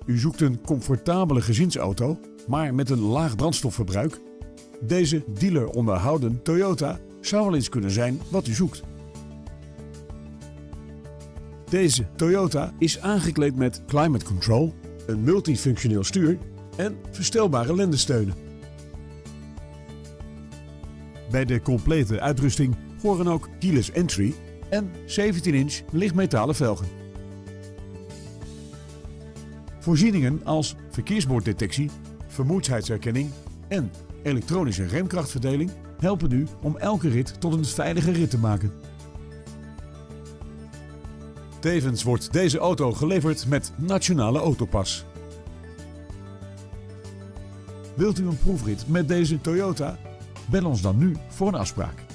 U zoekt een comfortabele gezinsauto, maar met een laag brandstofverbruik? Deze dealer onderhouden Toyota zou wel eens kunnen zijn wat u zoekt. Deze Toyota is aangekleed met climate control, een multifunctioneel stuur en verstelbare lendensteunen. Bij de complete uitrusting horen ook keyless entry en 17-inch lichtmetalen velgen. Voorzieningen als verkeersborddetectie, vermoeidheidsherkenning en elektronische remkrachtverdeling helpen u om elke rit tot een veilige rit te maken. Tevens wordt deze auto geleverd met Nationale Autopas. Wilt u een proefrit met deze Toyota? Bel ons dan nu voor een afspraak.